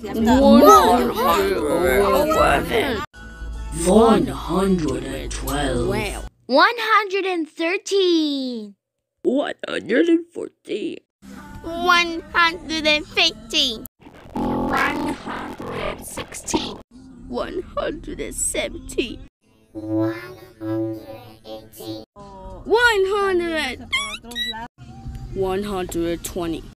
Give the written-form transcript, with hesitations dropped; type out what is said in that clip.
111, 112, 113, 114, 115, 116, 117, 118, 100, 120.